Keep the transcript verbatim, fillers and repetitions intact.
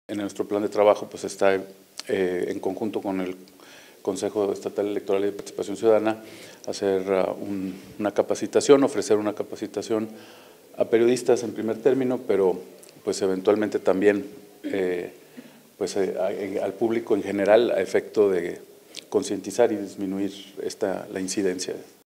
En nuestro plan de trabajo pues está eh, en conjunto con el Consejo Estatal Electoral y de Participación Ciudadana hacer uh, un, una capacitación, ofrecer una capacitación a periodistas en primer término, pero pues eventualmente también eh, pues, eh, a, al público en general a efecto de concientizar y disminuir esta, la incidencia.